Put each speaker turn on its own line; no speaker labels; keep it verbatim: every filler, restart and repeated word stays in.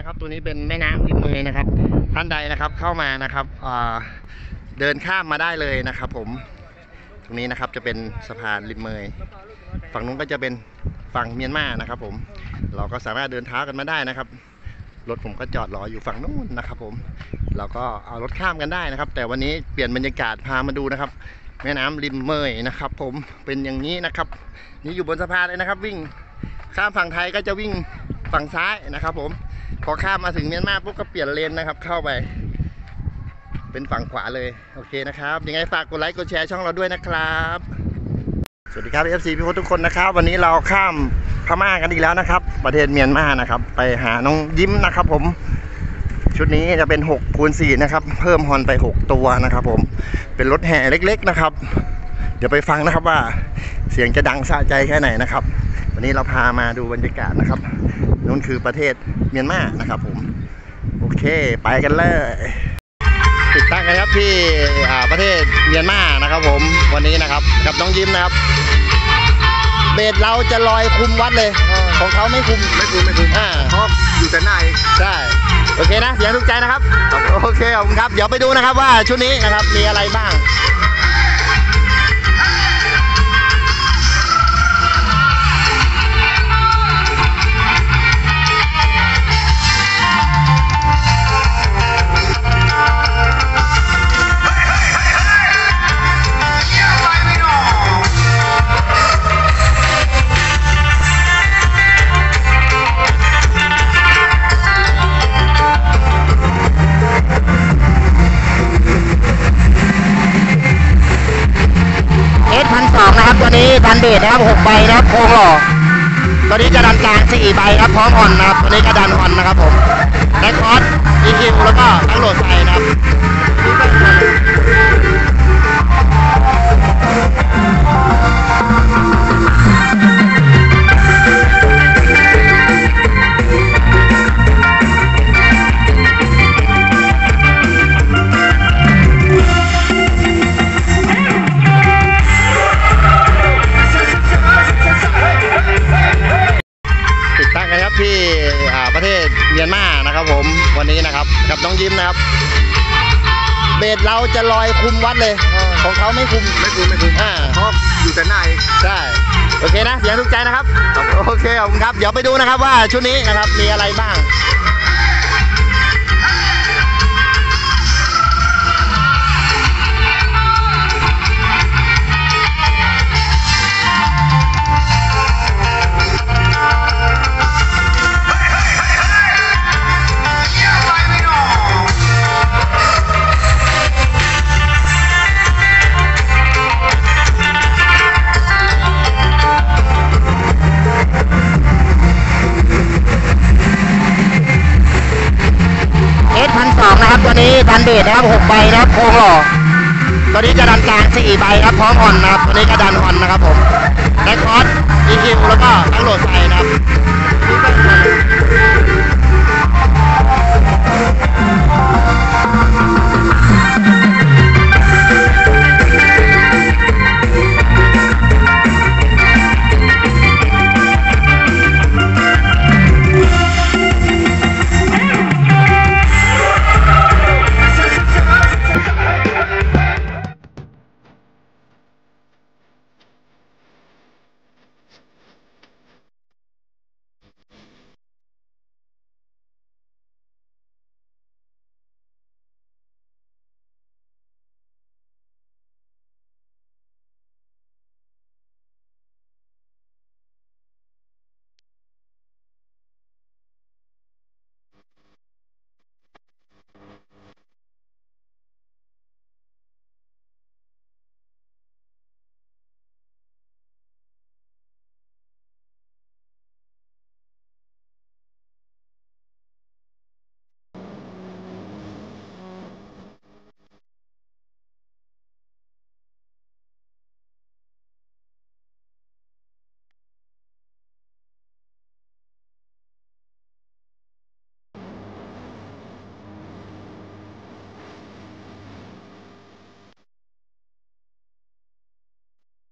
นะครับตัวนี้เป็นแม่น้ำริมเมยนะครับท่านใดนะครับเข้ามานะครับเดินข้ามมาได้เลยนะครับผมตรงนี้นะครับจะเป็นสะพานริมเมยฝั่งนู้นก็จะเป็นฝั่งเมียนมานะครับผมเราก็สามารถเดินเท้ากันมาได้นะครับรถผมก็จอดรออยู่ฝั่งนู้นนะครับผมเราก็เอารถข้ามกันได้นะครับแต่วันนี้เปลี่ยนบรรยากาศพามาดูนะครับแม่น้ำริมเมยนะครับผมเป็นอย่างนี้นะครับนี่อยู่บนสะพานเลยนะครับวิ่งข้ามฝั่งไทยก็จะวิ่งฝั่งซ้ายนะครับผมพอข้ามมาถึงเมียนมาปุ๊บก็เปลี่ยนเลนนะครับเข้าไปเป็นฝั่งขวาเลยโอเคนะครับยังไงฝากกดไลค์กดแชร์ช่องเราด้วยนะครับสวัสดีครับ เอฟ ซี พี่โค้ชทุกคนนะครับวันนี้เราข้ามพม่ากันอีกแล้วนะครับประเทศเมียนมานะครับไปหาน้องยิ้มนะครับผมชุดนี้จะเป็นหกคูณสี่นะครับเพิ่มฮอนไปหกตัวนะครับผมเป็นรถแห่เล็กๆนะครับเดี๋ยวไปฟังนะครับว่าเสียงจะดังสะใจแค่ไหนนะครับวันนี้เราพามาดูบรรยากาศนะครับนั่นคือประเทศเมียนมานะครับผมโอเคไปกันเลยติดตั้งกันครับที่ประเทศเมียนมานะครับผมวันนี้นะครับกับน้องยิ้มนะครับเบสเราจะลอยคุมวัดเลยของเขาไม่คุม
ไม่คุมไม่คุมอ่าเพราะอยู่แต่หน้า
ใช่โอเคนะเสียงถูกใจนะครับโอเคขอบคุณครับเดี๋ยวไปดูนะครับว่าชุดนี้นะครับมีอะไรบ้างตัวนี้ดันเบสนะครับหกใบนะครับโค้งหล่อตัวนี้จะดันกลางสี่ใบครับพร้อมอ่อนนะครับตัวนี้ก็ดันอ่อนนะครับผมแบ็คคอร์ส อี คิว แล้วก็ตั้งโหลดไฟนะครับที่ประเทศเมียนมานะครับผมวันนี้นะครับกับน้องยิ้มนะครับเบสเราจะลอยคุมวัดเลยของเขาไม่คุม
ไม่คุมไม่คุมอ่าเพราะอยู่แต่หน้า
ใช่โอเคนะเสียงถูกใจนะครับโอเคขอบคุณครับเดี๋ยวไปดูนะครับว่าชุดนี้นะครับมีอะไรบ้างนะครับตัวนี้ดันเบสนะครับหกใบนะครับโค้งหล่อตัวนี้จะดันกลางสี่ใบครับพร้อมอ่อนนะครับตัวนี้ก็ดันอ่อนนะครับผมแบ็คคอร์ส อี คิว แล้วก็ตั้งโหลดไฟ